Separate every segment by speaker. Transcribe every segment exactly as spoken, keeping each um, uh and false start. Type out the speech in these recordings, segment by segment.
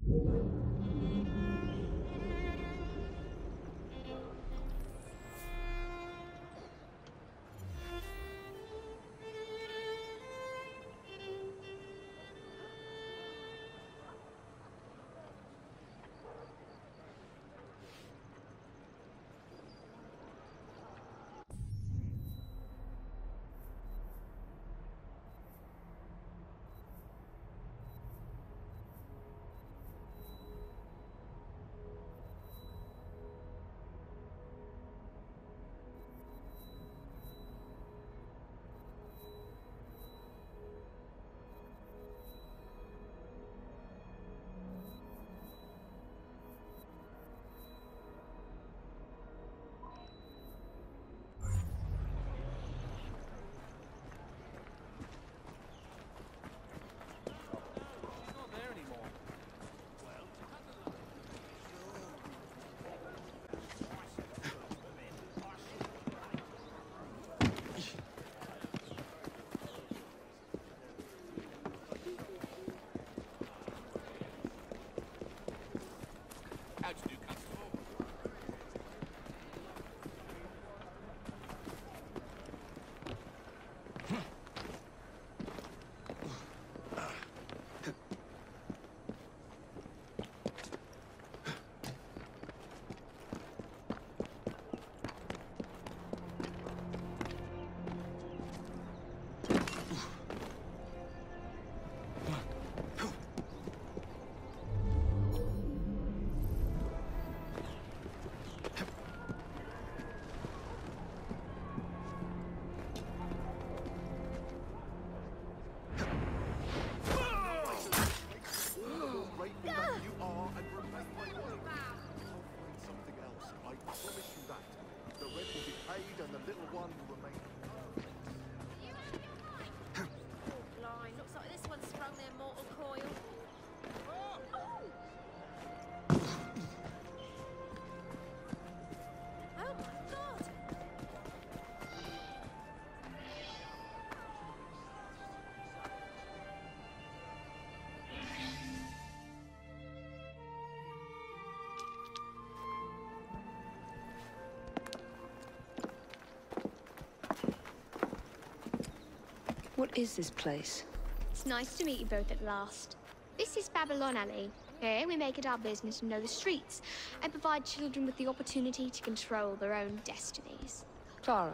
Speaker 1: What is this place?
Speaker 2: It's nice to meet you both at last. This is Babylon Alley. Here we make it our business to know the streets and provide children with the opportunity to control their own destinies.
Speaker 1: Clara.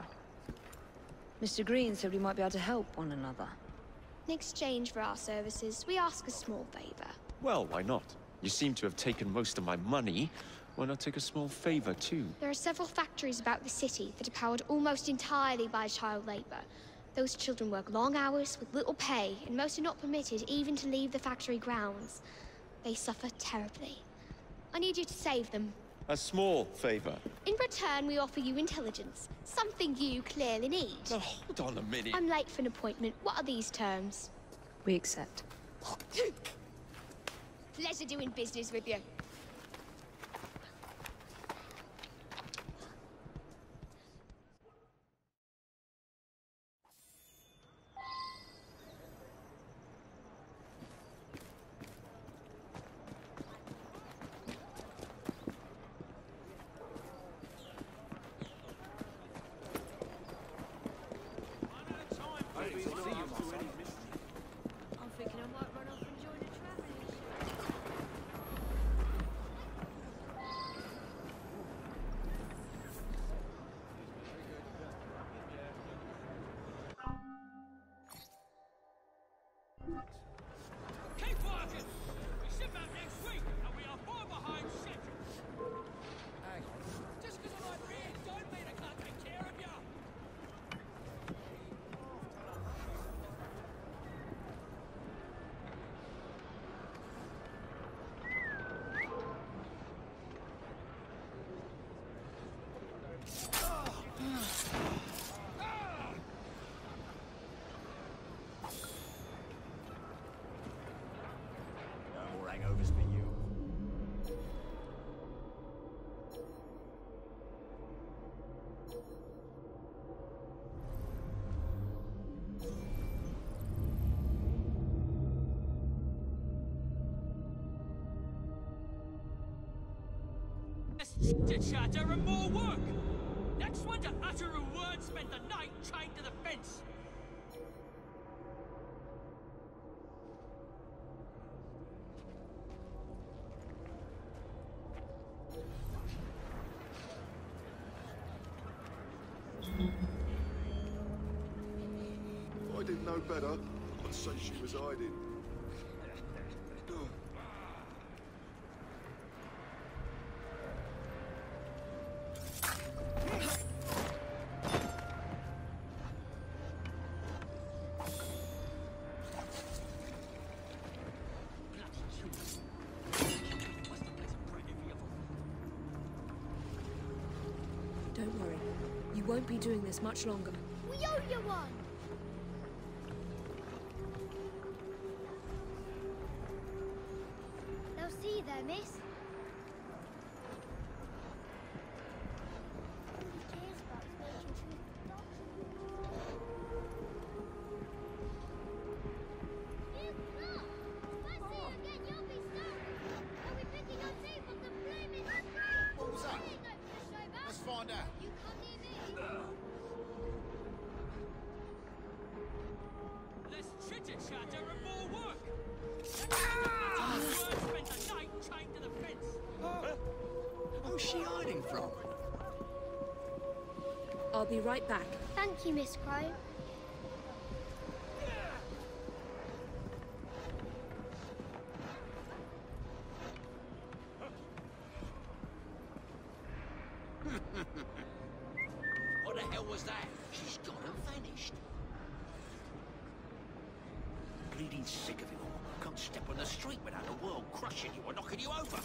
Speaker 1: Mister Green said we might be able to help one another.
Speaker 2: In exchange for our services, we ask a small favor.
Speaker 3: Well, why not? You seem to have taken most of my money. Why not take a small favor, too?
Speaker 2: There are several factories about the city that are powered almost entirely by child labor. Those children work long hours with little pay, and most are not permitted even to leave the factory grounds. They suffer terribly. I need you to save them.
Speaker 3: A small favor.
Speaker 2: In return, we offer you intelligence, something you clearly need.
Speaker 3: Now, hold on a minute.
Speaker 2: I'm late for an appointment. What are these terms?
Speaker 1: We accept.
Speaker 2: Pleasure doing business with you.
Speaker 4: To chatter and more work. Next one to utter a word spent the night chained to the fence.
Speaker 5: If I didn't know better, I'd say she was hiding.
Speaker 1: Don't worry. You won't be doing this much longer.
Speaker 2: We owe you one! They'll see you there, miss.
Speaker 6: What was that? Let's find out.
Speaker 2: You come near me.
Speaker 4: Less chitter chatter and more work. Next one to utter a word spent the night chained to the fence.
Speaker 6: Who's she hiding from?
Speaker 1: I'll be right back.
Speaker 2: Thank you, Miss Crow.
Speaker 6: What the hell was that? She's gone and vanished. Bleeding sick of it all. Can't step on the street without the world crushing you or knocking you over.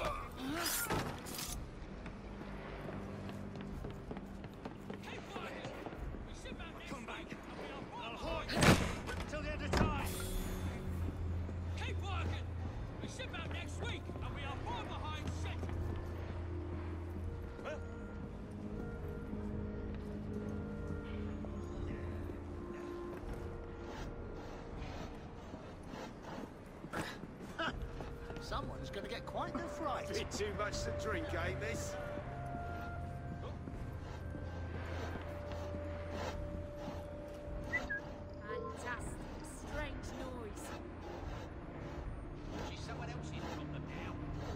Speaker 4: Keep working. We sit back next Come back. Week and we are till the end of time. Keep working. We sit back next week and we are far behind schedule.
Speaker 6: Someone's gonna get quite the fright.
Speaker 5: Bit too much to drink, eh, miss?
Speaker 7: Fantastic. Strange noise.
Speaker 6: She's someone else's problem now.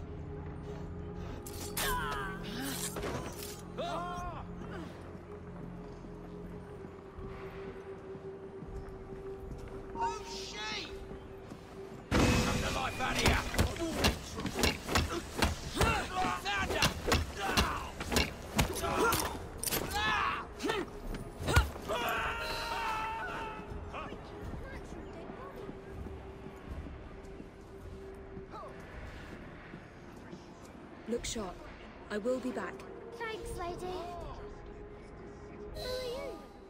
Speaker 6: Who's she? Come to life out here!
Speaker 1: Look sharp. I will be back.
Speaker 2: Thanks, lady. Who are you?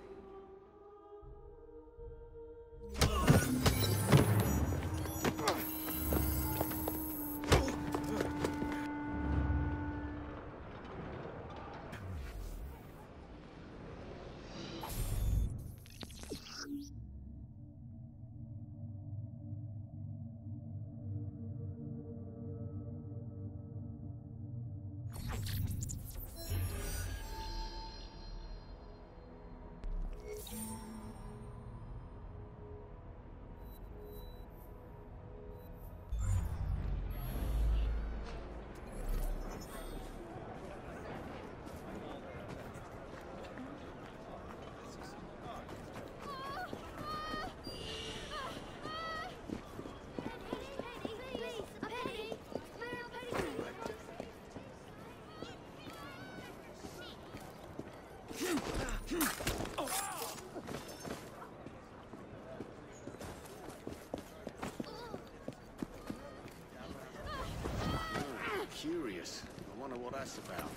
Speaker 6: Curious. I wonder what that's about.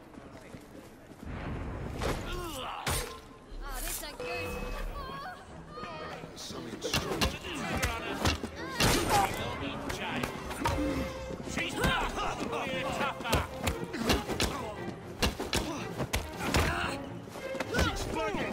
Speaker 2: Oh, this ain't good.
Speaker 5: Something strange.
Speaker 4: She's tough. We're tougher.
Speaker 5: She's bugging!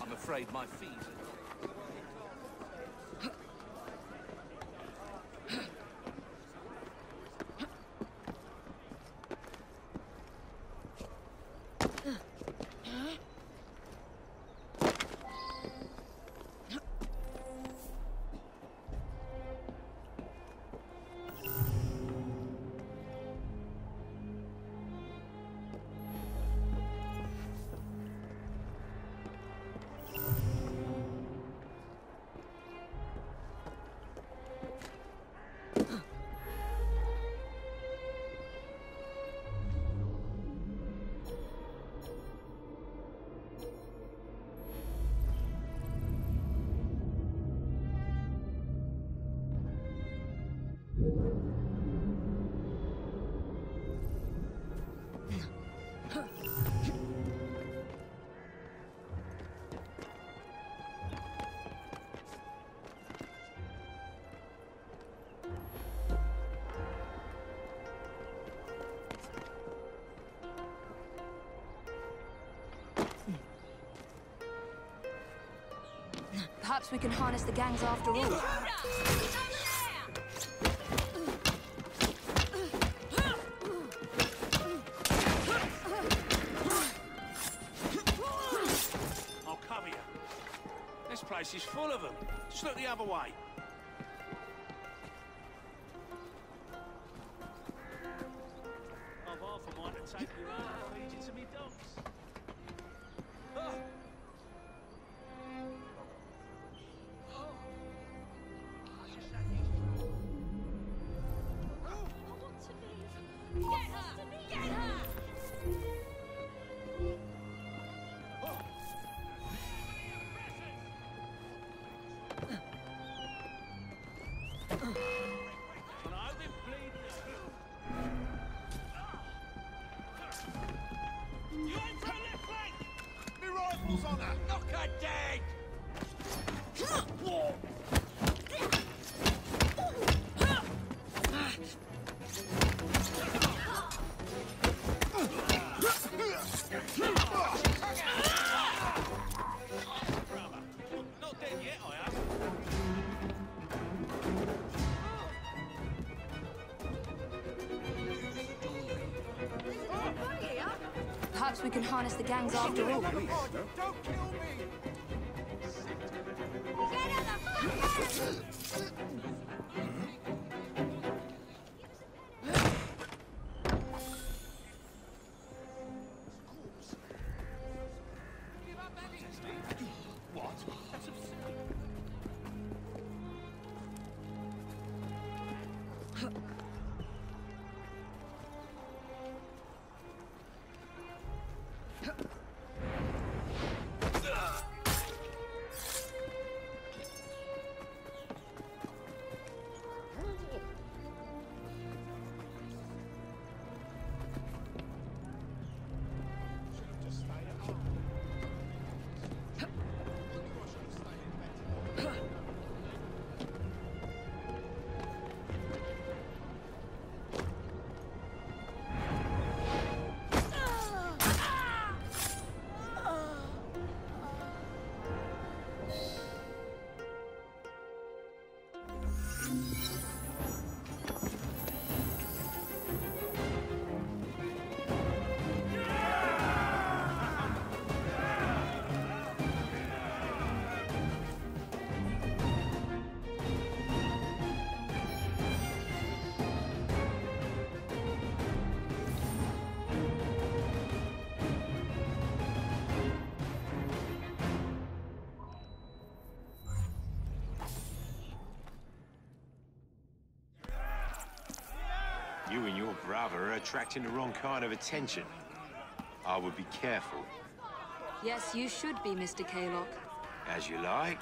Speaker 6: I'm afraid my feet...
Speaker 1: Perhaps we can harness the gangs after all.
Speaker 6: I'll cover you. This place is full of them. Just look the other way. I've half a mind to take you out and feed you to me dogs. Oh.
Speaker 5: On her!
Speaker 6: Knock her dead! Not dead yet, I am.
Speaker 1: Perhaps we can harness the gangs after all.
Speaker 5: Don't kill me!
Speaker 6: What? That's absurd.
Speaker 8: You and your brother are attracting the wrong kind of attention. I would be careful.
Speaker 1: Yes, you should be, Mister Kaylock.
Speaker 8: As you like.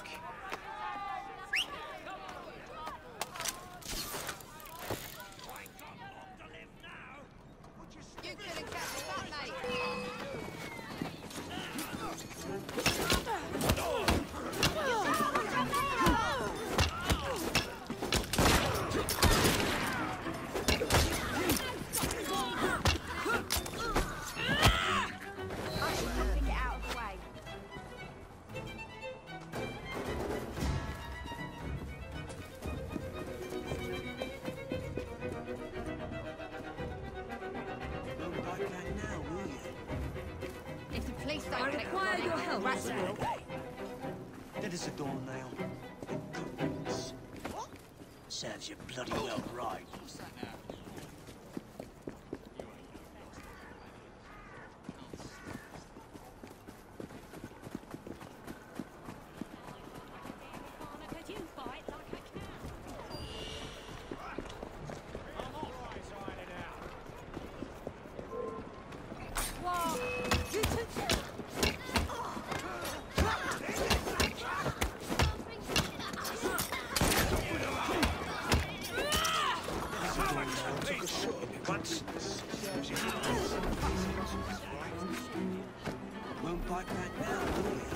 Speaker 7: I should have to get out of the way.
Speaker 1: I require your help.
Speaker 6: Ratsville. Dead as a doornail. What? Serves you bloody well right. Won't bite back now, will you?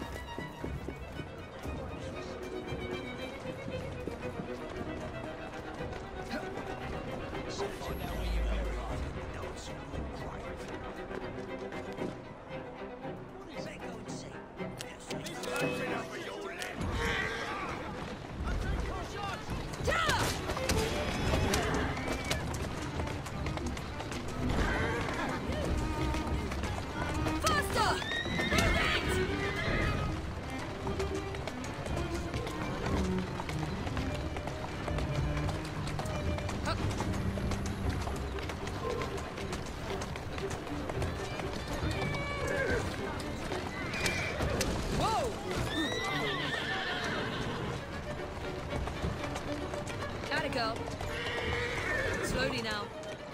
Speaker 1: Go. Slowly now.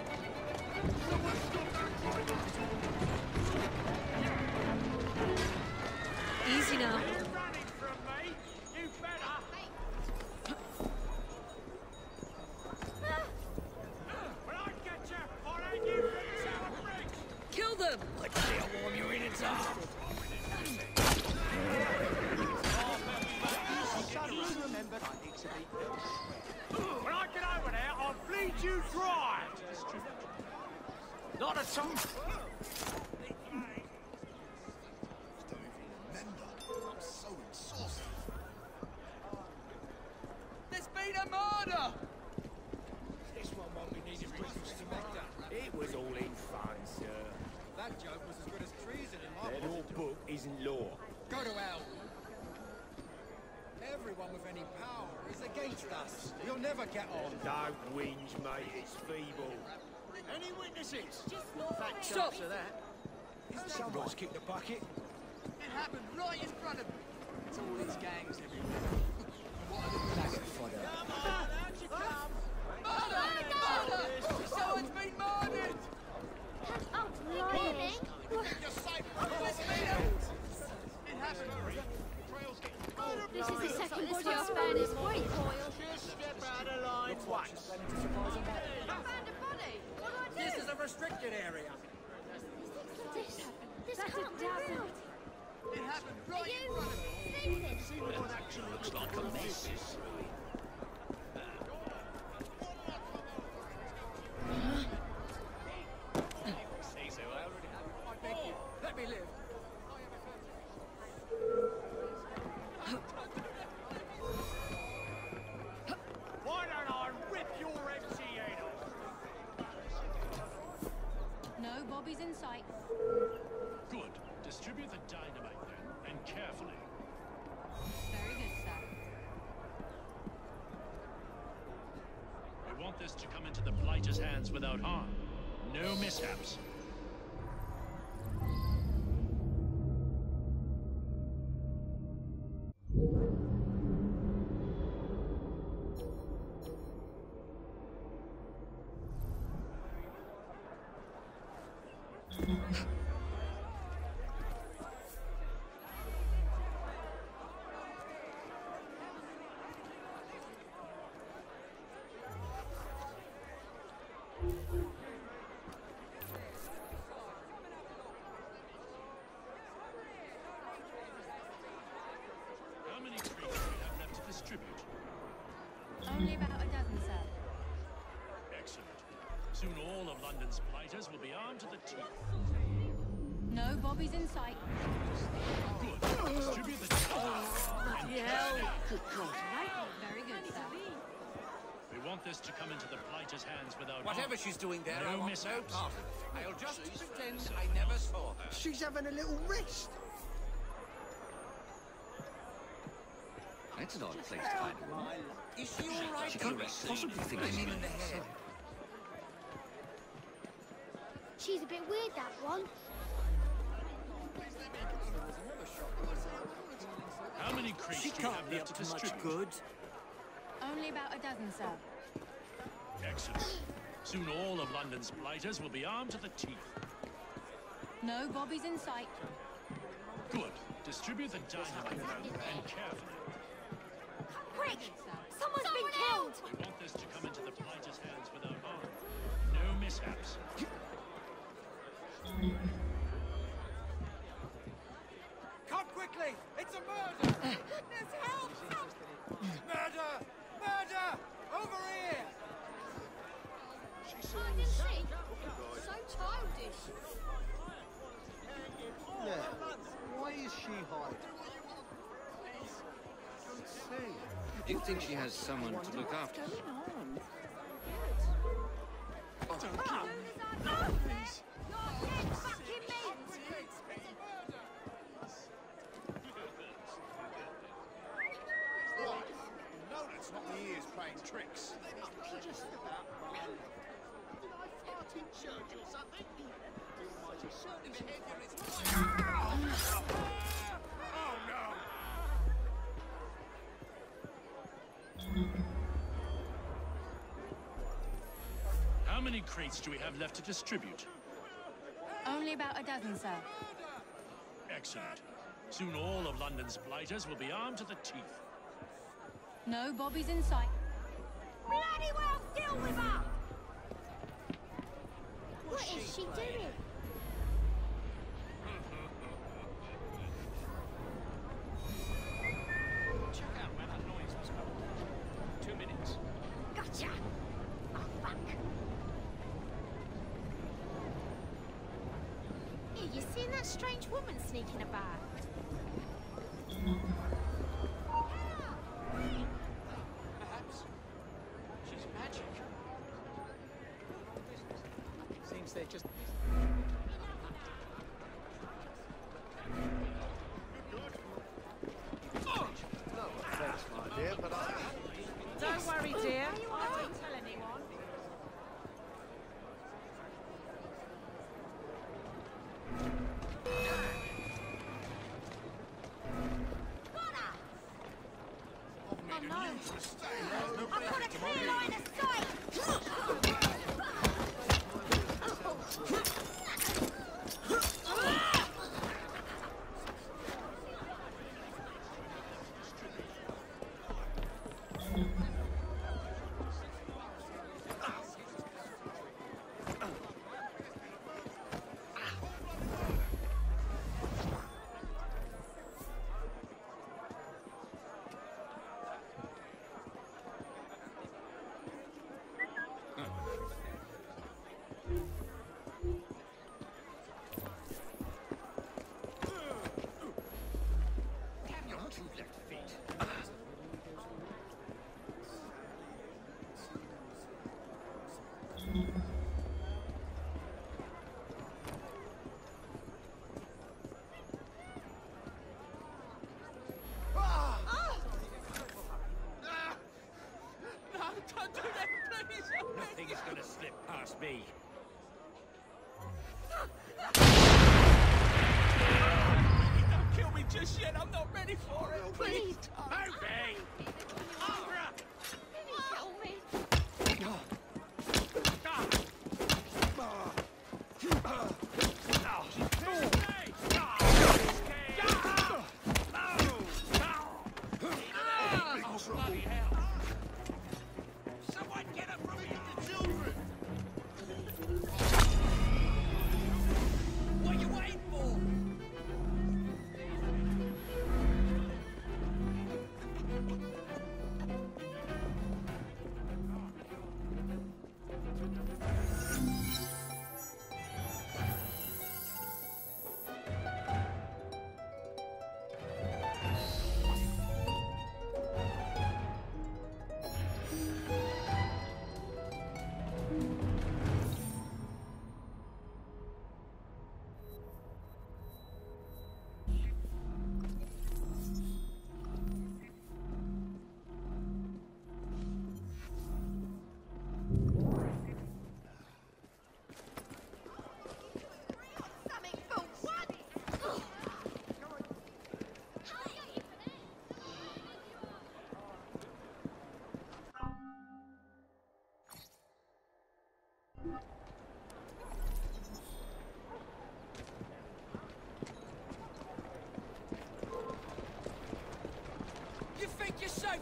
Speaker 1: Easy now.
Speaker 4: You're running from me. You better. When I get you, I'll hand you for the tower bricks.
Speaker 1: Kill them.
Speaker 6: Let's see how warm your innards are.
Speaker 4: When I get over there, I'll bleed you dry.
Speaker 6: Not a tongue.
Speaker 9: There's been a murder!
Speaker 6: This one won't be needing reasons to make that. It was all in fun, sir.
Speaker 9: That joke was as good as treason in my
Speaker 8: Your book isn't law.
Speaker 9: Go to hell. Everyone with any power is against us. You'll never get on.
Speaker 8: Don't whinge, mate. It's feeble.
Speaker 6: Any witnesses?
Speaker 1: Stop.
Speaker 6: Someone's kicked the bucket.
Speaker 9: It happened right in front of me. It's all these gangs everywhere. What a little bag of fodder. Come on, out you come! Murder! Murder! Someone's been murdered!
Speaker 2: Oh, really?
Speaker 9: You're safe! Let's meet him! It happened.
Speaker 2: This is the second body I've found this week.
Speaker 6: Just step out of line once.
Speaker 7: I found a body. What do I do?
Speaker 9: This is a restricted area.
Speaker 2: This, this can't be real.
Speaker 9: It happened
Speaker 2: Are
Speaker 9: right in
Speaker 2: you
Speaker 9: front of me.
Speaker 2: sleeping?
Speaker 6: Looks like a mess.
Speaker 9: I beg you, let me live.
Speaker 4: Why don't I rip your empty head off?
Speaker 7: No Bobby's in sight.
Speaker 10: Good. Distribute the dynamite then, and carefully.
Speaker 7: Very good, sir.
Speaker 10: We want this to come into the Blighter's hands without harm. No mishaps. How many creatures do we have left to distribute?
Speaker 7: Only about a dozen, sir.
Speaker 10: Excellent. Soon all of London's Blighters will be armed to the teeth.
Speaker 7: No Bobby's in sight.
Speaker 10: Good. Distribute the dynamite.
Speaker 1: Bloody hell.
Speaker 7: Very good, sir.
Speaker 10: We We want this to come into the blighter's hands without
Speaker 6: Whatever
Speaker 10: harm.
Speaker 6: she's doing there,
Speaker 10: No
Speaker 6: I want no
Speaker 10: mishaps.
Speaker 6: part of it. I'll just pretend I never saw her.
Speaker 9: She's having a little rest.
Speaker 11: That's an odd place to find a woman.
Speaker 6: Is she all right?
Speaker 11: She can't
Speaker 6: Irene?
Speaker 11: possibly think
Speaker 6: I
Speaker 11: she's
Speaker 6: mean in the head.
Speaker 2: She's a bit weird, that one.
Speaker 10: How many crates
Speaker 9: She
Speaker 10: do you have
Speaker 9: can't be
Speaker 10: left
Speaker 9: up
Speaker 10: to
Speaker 9: to much
Speaker 10: distribute?
Speaker 9: good.
Speaker 7: Only about a dozen, sir.
Speaker 10: Excellent. Soon all of London's blighters will be armed to the teeth.
Speaker 7: No bobbies in sight.
Speaker 10: Good. Distribute the dynamite and carefully.
Speaker 2: Quick! Someone's been killed!
Speaker 10: We want this to come into the blighter's hands without harm. No mishaps.
Speaker 9: Come quickly! It's a murder! There's help! Murder! Murder! Over here!
Speaker 5: She
Speaker 2: Hiding
Speaker 5: seems...
Speaker 2: sheep? So childish.
Speaker 9: Yeah. Why is she hiding? Don't say.
Speaker 11: Do you think she has someone to look after?
Speaker 5: No, that's not the ears playing tricks. Just about right. Did I fart in church or something? Certain behaviour is... Oh, no!
Speaker 10: How many crates do we have left to distribute?
Speaker 7: Only about a dozen, sir.
Speaker 10: Excellent. Soon all of London's blighters will be armed to the teeth.
Speaker 7: No bobbies in sight.
Speaker 2: Bloody well deal with her! What is she doing?
Speaker 3: Check out where that noise was coming from. Two minutes.
Speaker 2: Gotcha! Oh, fuck. Here, you seen that strange woman sneaking about?
Speaker 3: Perhaps she's magic.
Speaker 9: Seems they're just... No offense, my dear, but I...
Speaker 12: Don't worry, dear. I won't tell anyone.
Speaker 2: Oh no! I've got a clear line of sight!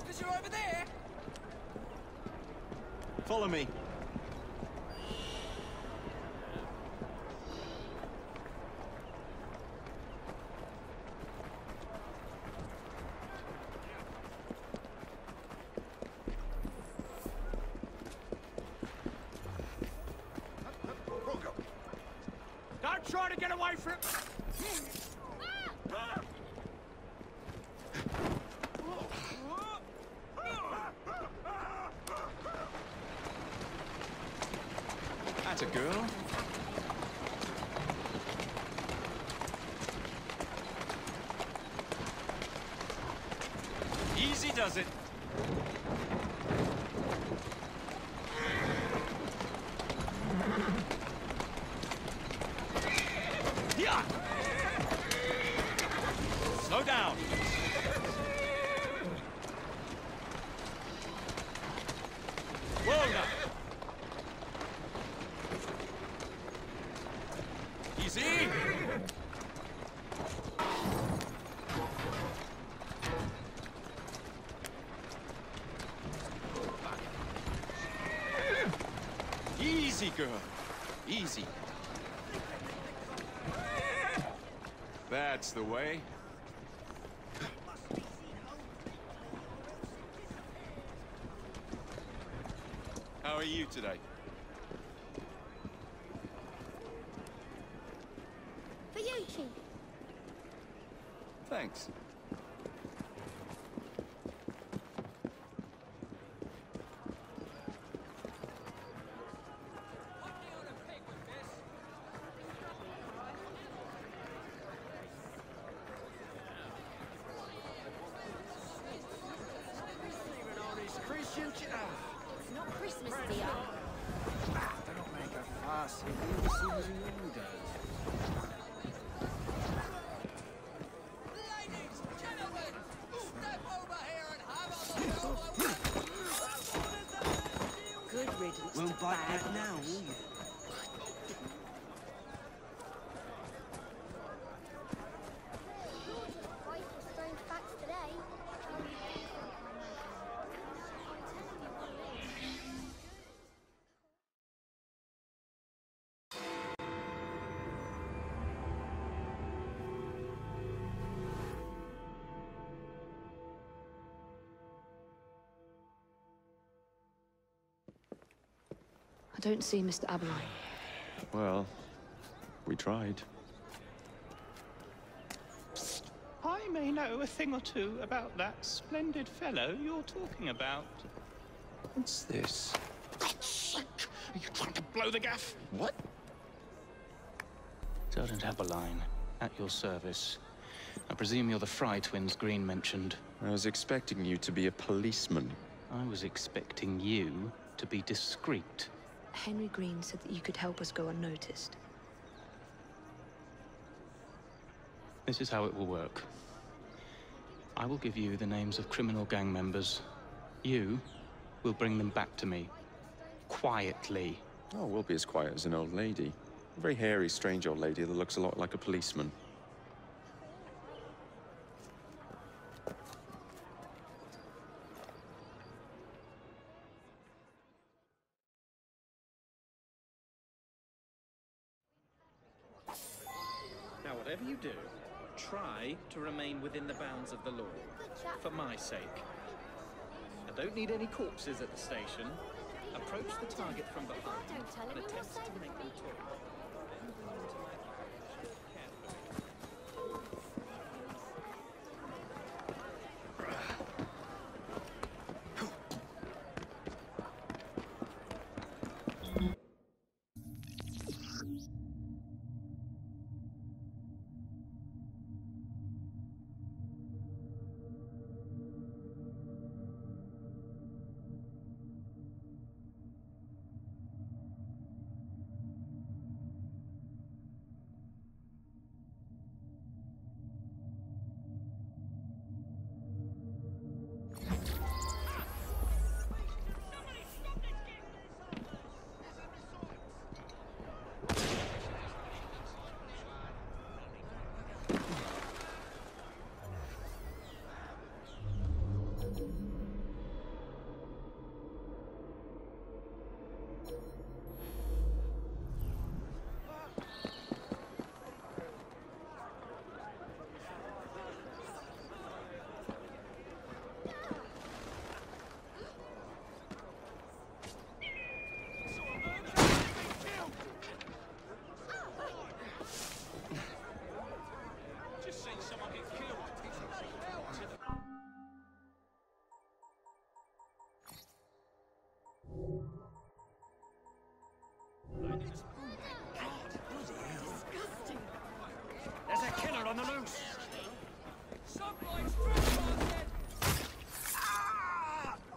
Speaker 9: because you're over there.
Speaker 3: Follow me.
Speaker 4: Don't try to get away from it.
Speaker 3: That's a girl. Easy does it. Yeah. Slow down. Whoa now. Easy. Easy, girl. Easy. That's the way. How are you today?
Speaker 2: For you, Chief.
Speaker 3: Thanks.
Speaker 5: Christian ch- ah,
Speaker 13: It's not Christmas, dear.
Speaker 5: ah, don't make a fuss. He'll be as soon as he orders.
Speaker 9: Ladies, gentlemen, step over here and have a look at my...
Speaker 13: Good riddance.
Speaker 5: Won't
Speaker 13: to
Speaker 5: bite
Speaker 13: bad
Speaker 5: back now,
Speaker 13: luck.
Speaker 5: will you?
Speaker 2: Rifle strange facts today.
Speaker 1: I don't see Mister Aberline.
Speaker 3: Well, we tried.
Speaker 14: I may know a thing or two about that splendid fellow you're talking about.
Speaker 3: What's this?
Speaker 14: God's sake! Are you trying to blow the gaff?
Speaker 3: What?
Speaker 14: Sergeant Aberline, at your service. I presume you're the Fry twins Green mentioned.
Speaker 3: I was expecting you to be a policeman.
Speaker 14: I was expecting you to be discreet.
Speaker 1: Henry Green said that you could help us go unnoticed.
Speaker 14: This is how it will work. I will give you the names of criminal gang members. You will bring them back to me. Quietly.
Speaker 3: Oh, we'll be as quiet as an old lady. A very hairy, strange old lady that looks a lot like a policeman.
Speaker 15: Now, whatever you do, try to remain within the bounds of the law. For my sake. I don't need any corpses at the station. Approach the target from behind and attempt to make them talk.
Speaker 9: close! Somebody's trespassing! Ah!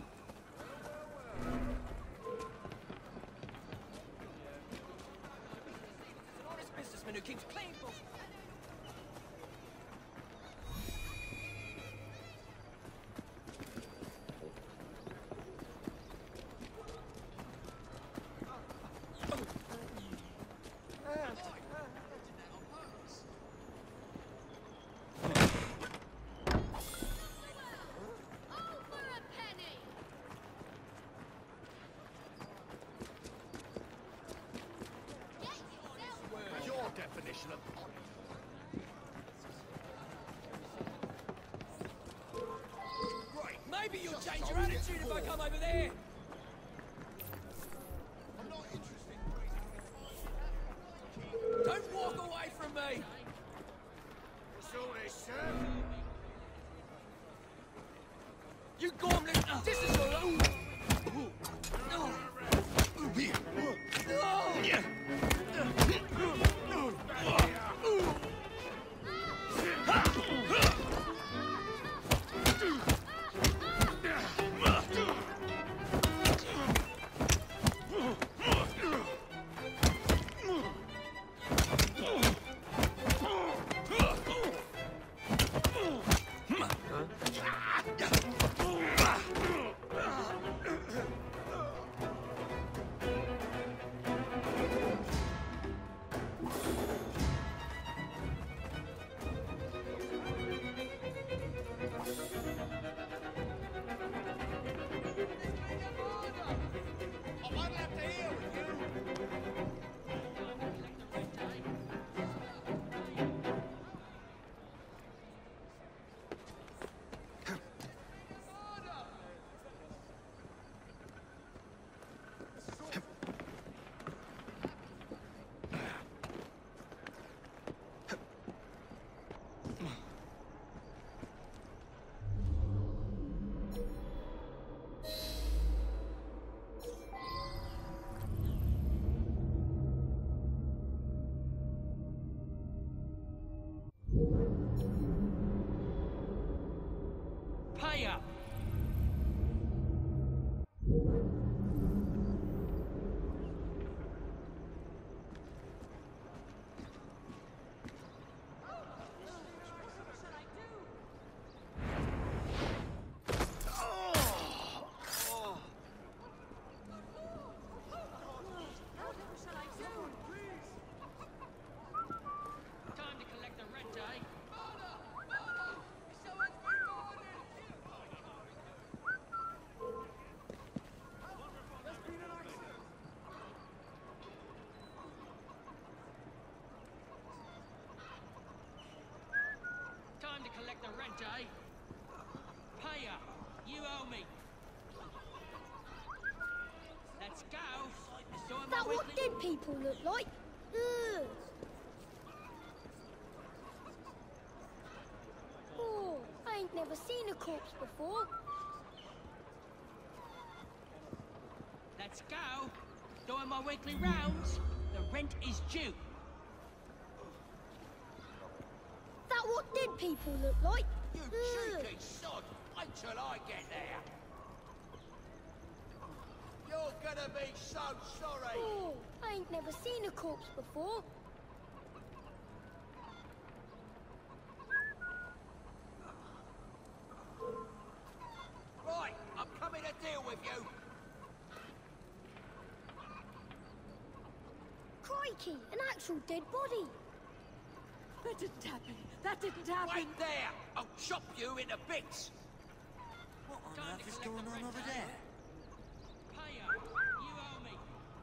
Speaker 9: An honest businessman who keeps clean books.
Speaker 5: Your definition of right.
Speaker 9: Maybe you'll change your attitude if I come over there.
Speaker 5: I'm not interested.
Speaker 9: Don't walk away from me.
Speaker 5: What's all this, sir?
Speaker 9: You gormless! This is your own. Pay up! Time to collect the rent, eh? Time to collect the rent, eh? Pay up. You owe me. Let's go. Doing
Speaker 2: Is
Speaker 9: my
Speaker 2: that what
Speaker 9: weekly-
Speaker 2: dead people look like? Ugh. Oh, I ain't never seen a corpse before.
Speaker 9: Let's go. Doing my weekly rounds. The rent is due.
Speaker 2: Is that what dead people look like?
Speaker 6: You
Speaker 2: Ugh.
Speaker 6: cheeky sod! Wait till I get there! You're gonna be so sorry!
Speaker 2: Oh, I ain't never seen a corpse before.
Speaker 6: Right, I'm coming to deal with you!
Speaker 2: Crikey, an actual dead body.
Speaker 12: That didn't happen. That didn't happen.
Speaker 6: Wait there! I'll chop you into bits!
Speaker 9: What on earth is going on over there? Pay up. You owe me.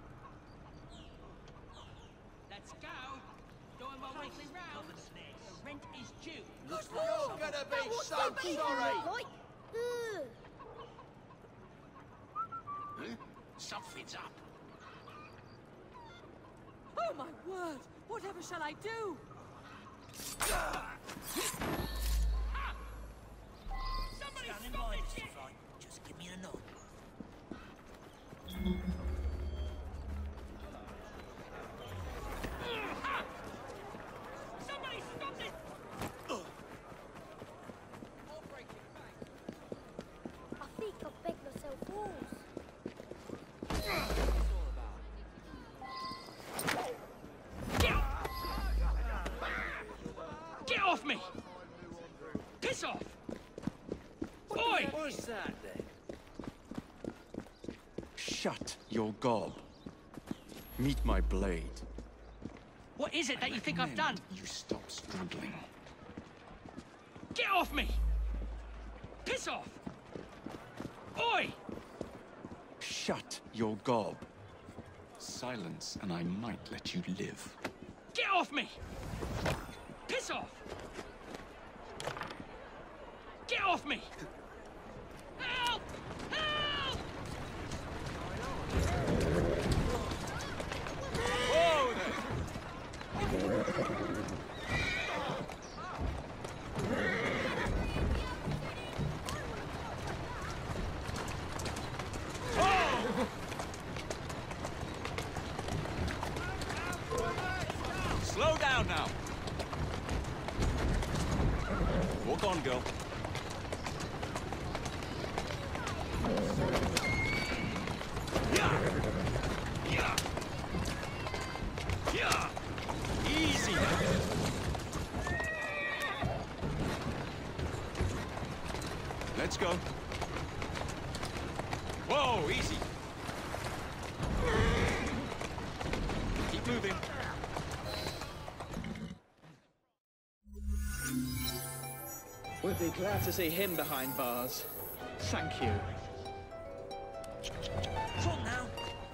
Speaker 9: Let's go. Doing my weekly rounds. The rent is due.
Speaker 6: Looks like you're gonna be
Speaker 2: What
Speaker 6: so
Speaker 2: dead people
Speaker 6: sorry!
Speaker 2: look like? Ugh.
Speaker 6: Huh? Something's up.
Speaker 12: Oh my word! Whatever shall I do?
Speaker 9: Somebody stop this shit!
Speaker 6: Just give me a nod.
Speaker 9: Somebody stop this!
Speaker 4: me! Piss off! Oi!
Speaker 6: What's that then?
Speaker 3: Shut your gob. Meet my blade.
Speaker 4: What is it that you think I've done?
Speaker 3: You stop struggling.
Speaker 4: Get off me! Piss off! Oi!
Speaker 3: Shut your gob. Silence, and I might let you live.
Speaker 4: Get off me! Piss off! Get off me! Help! Help!
Speaker 3: Whoa there! Slow down now. Walk on, girl. Yeah. Yeah. Yeah. Easy now. Let's go. Whoa, easy. Keep moving.
Speaker 15: We'd be glad to see him behind bars. Thank you.
Speaker 6: Come now.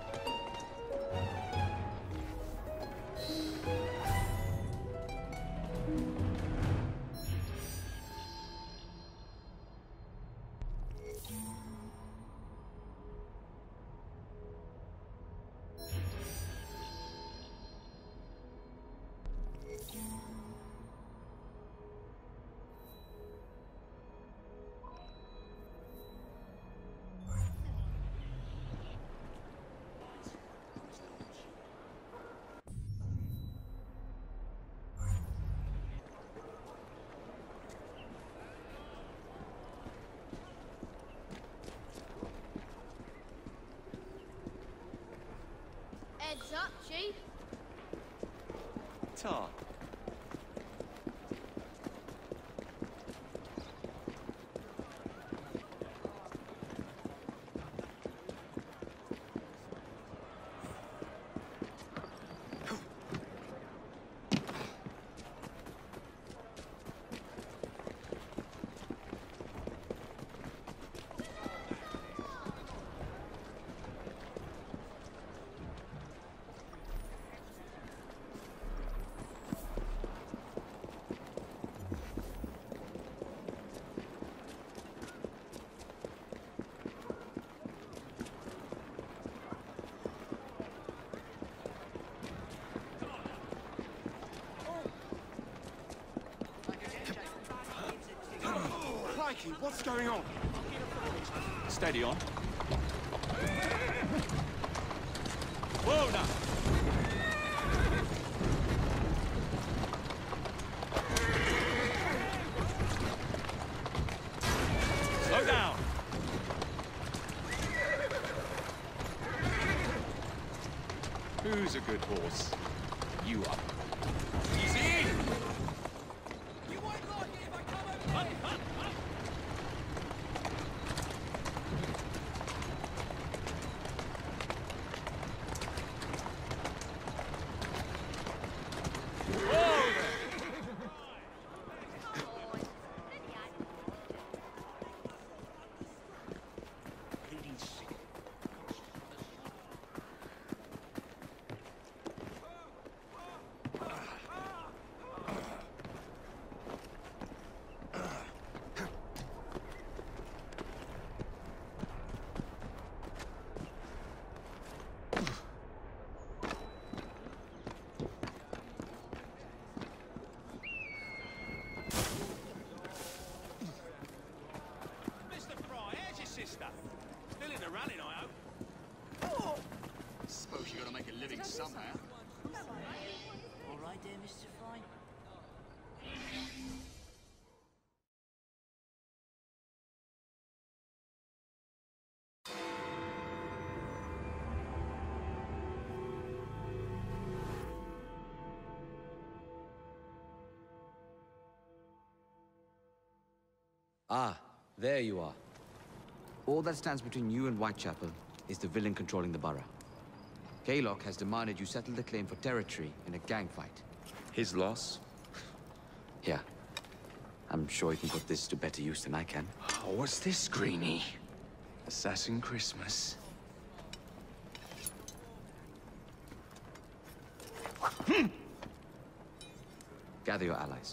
Speaker 2: Heads up, Chief.
Speaker 3: Tar.
Speaker 5: Crikey, what's going on?
Speaker 3: Steady on. Whoa now. Slow down. Who's a good horse? You are. Easy!
Speaker 4: You won't like it if I come over. Hunt, hunt, hunt.
Speaker 11: Ah, there you are. All that stands between you and Whitechapel is the villain controlling the borough. Kaylock has demanded you settle the claim for territory in a gang fight.
Speaker 3: His loss?
Speaker 11: Yeah. I'm sure he can put this to better use than I can.
Speaker 3: Oh, what's this, Greenie? Assassin Christmas.
Speaker 11: Gather your allies.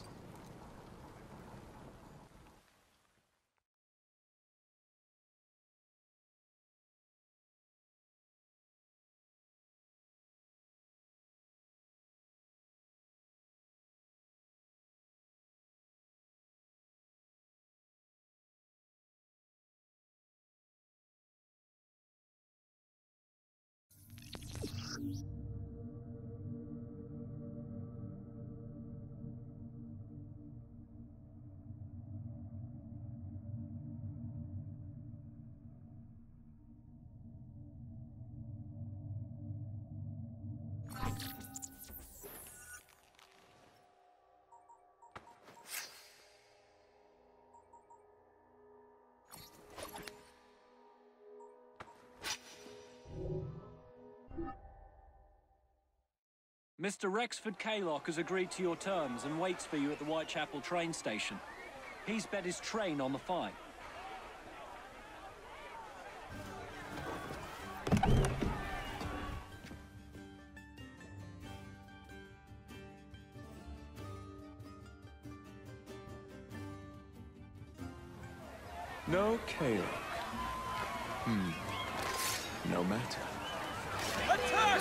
Speaker 4: Mister Rexford Kaylock has agreed to your terms and waits for you at the Whitechapel train station. He's bet his train on the fight.
Speaker 3: No Kaylock. Hmm. No matter.
Speaker 4: Attack!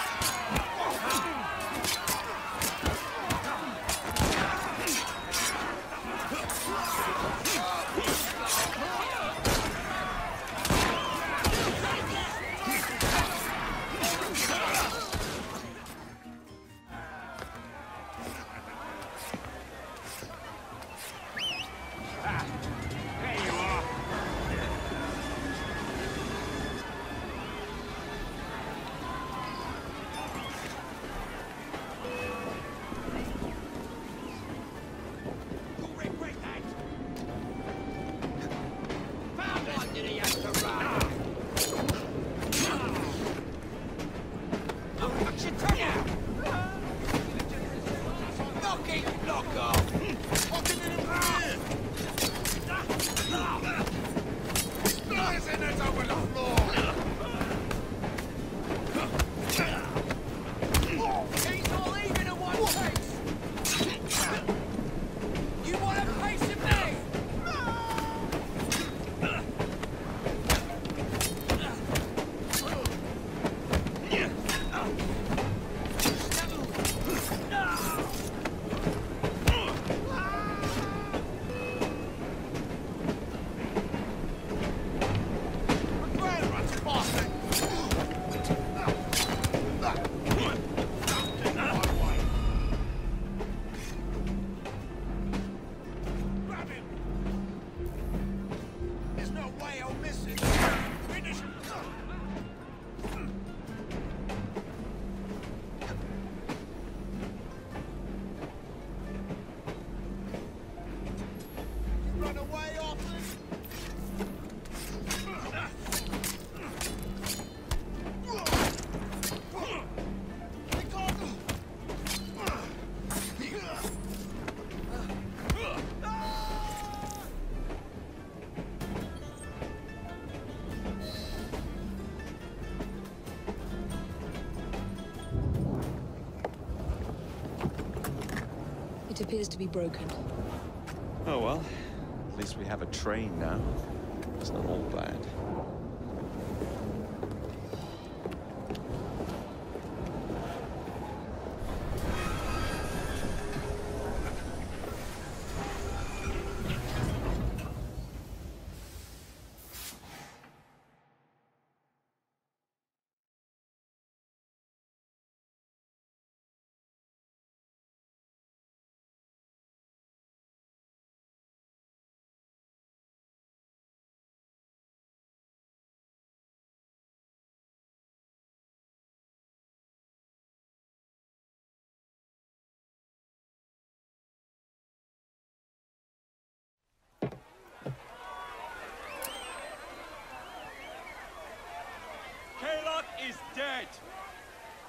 Speaker 1: It appears to be broken.
Speaker 3: Oh well, at least we have a train now. It's not all bad.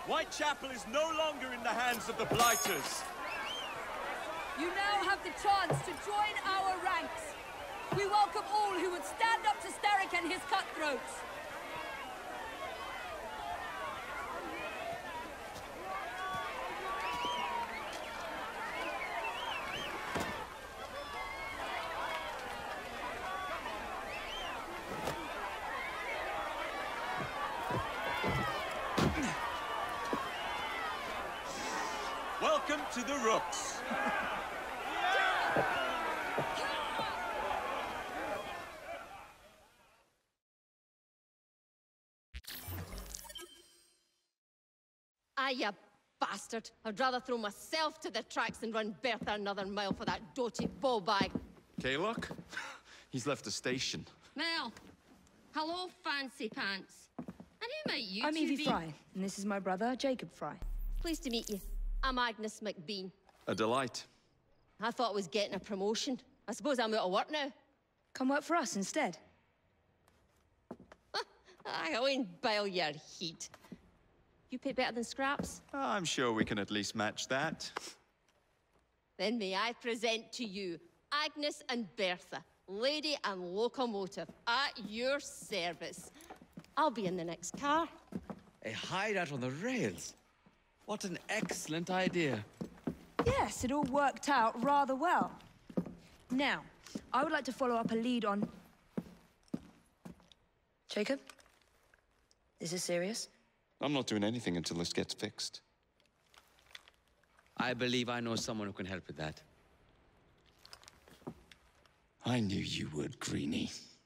Speaker 3: Whitechapel is no longer in the hands of the Blighters.
Speaker 16: You now have the chance to join our ranks. We welcome all who would stand up to Starrick and his cutthroats.
Speaker 3: Welcome to the Rooks.
Speaker 13: Ah, you bastard. I'd rather throw myself to the tracks than run Bertha another mile for that doty ball-bag.
Speaker 3: Kaylock? He's left the station.
Speaker 13: Mel. Hello, fancy pants. And who might you
Speaker 1: I'm
Speaker 13: two
Speaker 1: Evie
Speaker 13: be?
Speaker 1: Fry, and this is my brother, Jacob Fry.
Speaker 13: Pleased to meet you. I'm Agnes McBean.
Speaker 3: A delight.
Speaker 13: I thought I was getting a promotion. I suppose I'm out of work now.
Speaker 1: Come work for us instead.
Speaker 13: I go and bile your heat. You pay better than scraps?
Speaker 3: I'm sure we can at least match that.
Speaker 13: Then may I present to you Agnes and Bertha, lady and locomotive, at your service. I'll be in the next car.
Speaker 11: A hideout on the rails. What an excellent idea.
Speaker 1: Yes, it all worked out rather well. Now, I would like to follow up a lead on... Jacob? Is this serious?
Speaker 3: I'm not doing anything until this gets fixed.
Speaker 11: I believe I know someone who can help with that.
Speaker 3: I knew you would, Greenie.